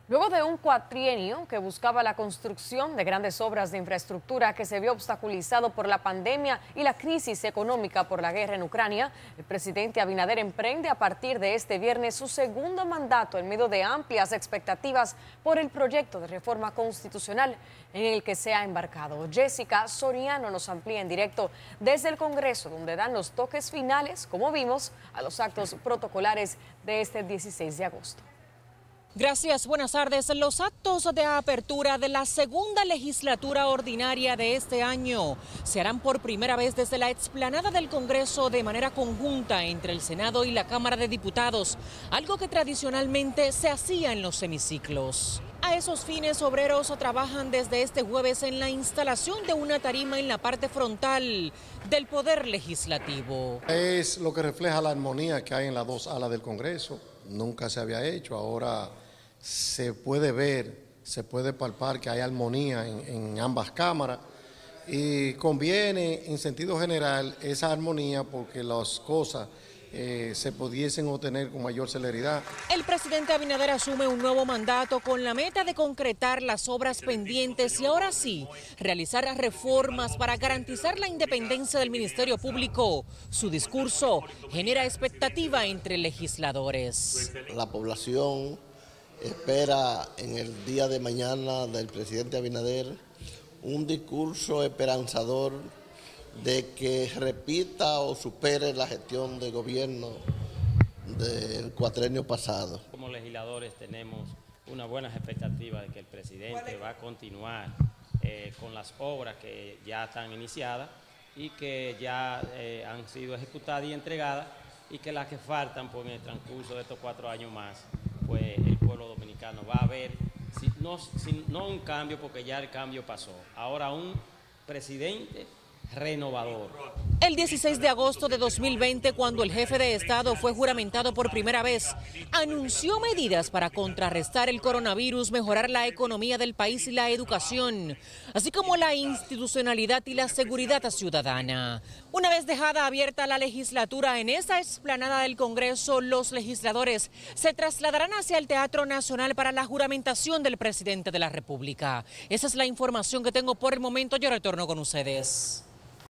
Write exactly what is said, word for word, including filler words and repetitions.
Luego de un cuatrienio que buscaba la construcción de grandes obras de infraestructura que se vio obstaculizado por la pandemia y la crisis económica por la guerra en Ucrania, el presidente Abinader emprende a partir de este viernes su segundo mandato en medio de amplias expectativas por el proyecto de reforma constitucional en el que se ha embarcado. Jessica Soriano nos amplía en directo desde el Congreso, donde dan los toques finales, como vimos, a los actos protocolares de este dieciséis de agosto. Gracias, buenas tardes. Los actos de apertura de la segunda legislatura ordinaria de este año se harán por primera vez desde la explanada del Congreso de manera conjunta entre el Senado y la Cámara de Diputados, algo que tradicionalmente se hacía en los semiciclos. A esos fines, obreros trabajan desde este jueves en la instalación de una tarima en la parte frontal del Poder Legislativo. Es lo que refleja la armonía que hay en las dos alas del Congreso. Nunca se había hecho, ahora se puede ver, se puede palpar que hay armonía en, en ambas cámaras y conviene en sentido general esa armonía porque las cosas eh, se pudiesen obtener con mayor celeridad. El presidente Abinader asume un nuevo mandato con la meta de concretar las obras pendientes y ahora sí, realizar reformas para garantizar la independencia del Ministerio Público. Su discurso genera expectativa entre legisladores. La población espera en el día de mañana del presidente Abinader un discurso esperanzador de que repita o supere la gestión de gobierno del cuatrenio pasado. Como legisladores tenemos una buena expectativa de que el presidente va a continuar eh, con las obras que ya están iniciadas y que ya eh, han sido ejecutadas y entregadas y que las que faltan pues, en el transcurso de estos cuatro años más, pues el pueblo dominicano va a ver, si no, si, no un cambio porque ya el cambio pasó, ahora un presidente renovador. El dieciséis de agosto de dos mil veinte, cuando el jefe de Estado fue juramentado por primera vez, anunció medidas para contrarrestar el coronavirus, mejorar la economía del país y la educación, así como la institucionalidad y la seguridad ciudadana. Una vez dejada abierta la legislatura en esa explanada del Congreso, los legisladores se trasladarán hacia el Teatro Nacional para la juramentación del presidente de la República. Esa es la información que tengo por el momento. Yo retorno con ustedes.